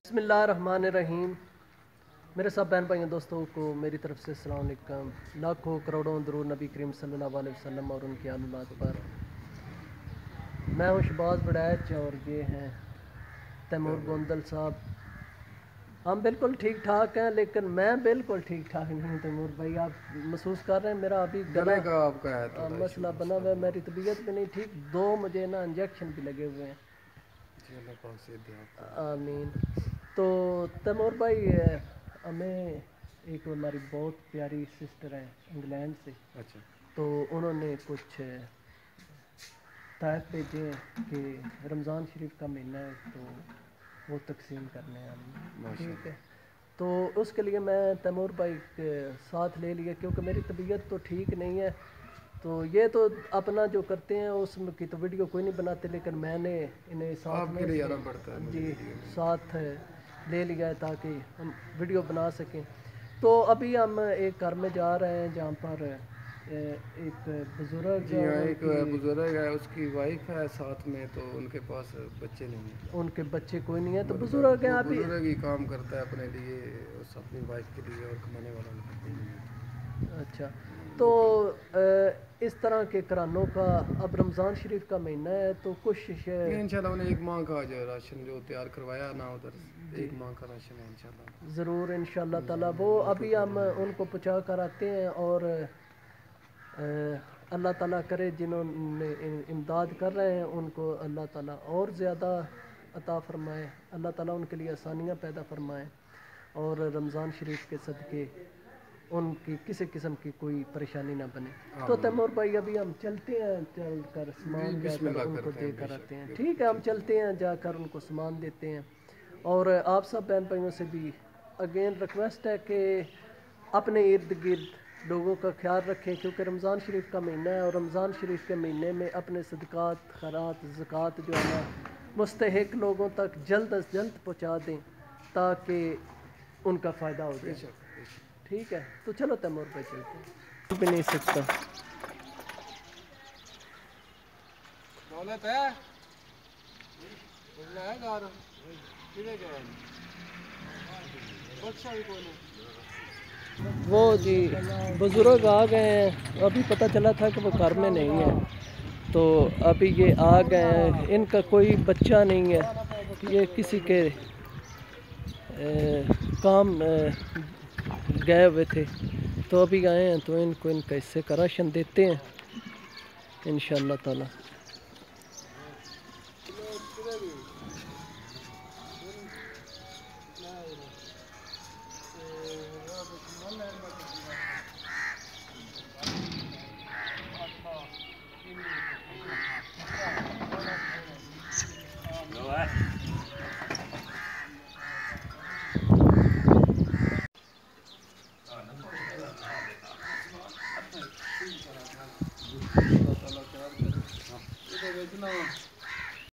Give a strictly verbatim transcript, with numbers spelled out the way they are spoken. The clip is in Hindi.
बिस्मिल्लाहिर्रहमानिर्रहीम। मेरे सब बहन भाइयों दोस्तों को मेरी तरफ से अस्सलाम वालेकुम। लाखों करोड़ों दरूद नबी करीम सल्लल्लाहु अलैहि वसल्लम और उनकी आल औलाद पर। मैं हूँ शहबाज बड़ैच और ये हैं तैमूर गोंदल साहब। हम बिल्कुल ठीक ठाक हैं, लेकिन मैं बिल्कुल ठीक ठाक नहीं हूँ। तैमूर भाई, आप महसूस कर रहे हैं मेरा अभी गला का आपका है आ, मसला बना हुआ है। मेरी तबीयत भी नहीं ठीक, दो मुझे ना इंजेक्शन भी लगे हुए हैं। आमीन। तो तैमूर भाई, हमें एक हमारी बहुत प्यारी सिस्टर है इंग्लैंड से। अच्छा। तो उन्होंने कुछ तायफ भेजे हैं कि रमज़ान शरीफ का महीना है, तो वो तकसीम करने हैं हम। ठीक है, तो उसके लिए मैं तैमूर भाई के साथ ले लिया, क्योंकि मेरी तबीयत तो ठीक नहीं है। तो ये तो अपना जो करते हैं उसमें की तो वीडियो कोई नहीं बनाते, लेकिन मैंने इन्हें साथ में जी साथ ले लिया है ताकि हम वीडियो बना सकें। तो अभी हम एक घर में जा रहे हैं जहाँ पर एक बुज़ुर्ग जी हाँ, एक बुज़ुर्ग है, उसकी वाइफ है साथ में, तो उनके पास बच्चे नहीं हैं। उनके बच्चे कोई नहीं है, तो बुज़ुर्ग है। अभी बुज़ुर्ग ही काम करता है अपने लिए, उस अपनी वाइफ के लिए, और कमाने वाला उनका कोई नहीं है। अच्छा, तो इस तरह के करानों का अब रमज़ान शरीफ का महीना है, तो कोशिश है इंशाल्लाह उन्हें एक माह का जो राशन जो तैयार करवाया ना उधर, एक माह का राशन है इंशाल्लाह। ज़रूर इंशाल्लाह ताला वो अभी हम उनको पहुँचा कर आते हैं। और अल्लाह ताला करे जिन्होंने इमदाद कर रहे हैं उनको अल्लाह ताला और ज़्यादा अता फ़रमाए, अल्लाह ताला उनके लिए आसानियाँ पैदा फ़रमाए और रमज़ान शरीफ के सदक़े उनकी किसी किस्म की कोई परेशानी ना बने। तो तैमूर भाई, अभी हम चलते हैं, चल कर सामान जाकर उनको दे कर आते हैं। ठीक है, हम चलते हैं, जाकर उनको सामान देते हैं। और आप सब बहन भाइयों से भी अगेन रिक्वेस्ट है कि अपने इर्द गिर्द लोगों का ख्याल रखें, क्योंकि रमज़ान शरीफ का महीना है और रमज़ान शरीफ के महीने में अपने सदक़ात, खैरात, ज़कात जो है ना मुस्तहिक लोगों तक जल्द अज जल्द पहुँचा दें ताकि उनका फ़ायदा हो जाए। ठीक है, तो चलो तैमूर भाई चलते हैं। भी नहीं सकता वो जी बुज़ुर्ग आ गए हैं। अभी पता चला था कि वो घर में नहीं है, तो अभी ये आ गए हैं। इनका कोई बच्चा नहीं है, ये किसी के ए, काम गए हुए थे, तो अभी आए हैं। तो इनको इनका हिस्से का राशन देते हैं इंशाअल्लाह ताला।